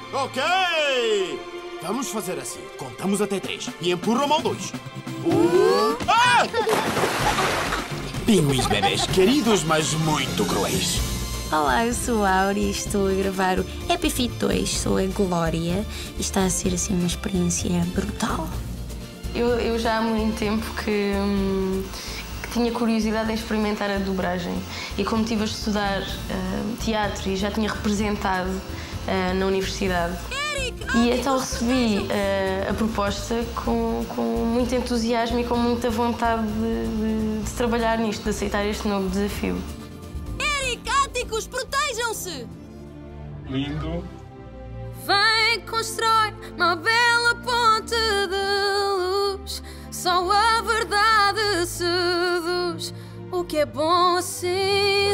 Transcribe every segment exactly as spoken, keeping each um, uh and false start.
Ok! Vamos fazer assim. Contamos até três e empurram ao dois. Um... Ah! Pinguins bebês queridos, mas muito cruéis. Olá, eu sou a Auri e estou a gravar o Happy Feet dois. Sou a Glória e está a ser assim uma experiência brutal. Eu, eu já há muito tempo que, hum, que tinha curiosidade em experimentar a dobragem. E como estive a estudar uh, teatro e já tinha representado uh, na universidade, e então recebi uh, a proposta com, com muito entusiasmo e com muita vontade de, de, de trabalhar nisto, de aceitar este novo desafio. Áticos, protejam-se! Lindo. Vem, constrói uma bela ponte de luz. Só a verdade seduz. O que é bom assim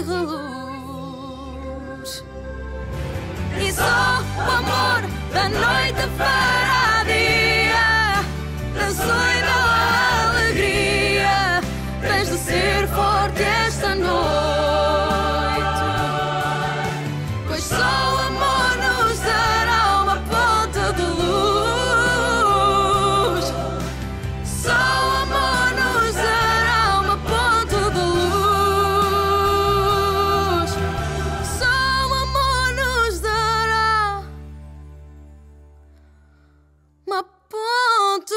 reluz. E só o amor da noite fará dia, da solidão a alegria. Tens de ser forte esta noite, pois só o amor nos dará uma ponta de luz. Só o amor nos dará uma ponta de luz. Só o amor nos dará uma ponta de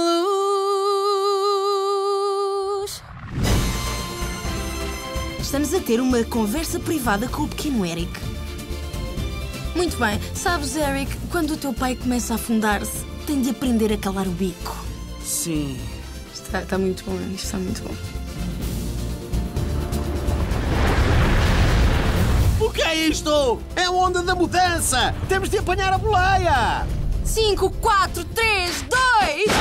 luz. Estamos a ter uma conversa privada com o pequeno Eric. Muito bem, sabes, Eric, quando o teu pai começa a afundar-se, tem de aprender a calar o bico. Sim. Está, está muito bom, isto está muito bom. O que é isto? É a onda da mudança! Temos de apanhar a boleia! Cinco, quatro, três, dois...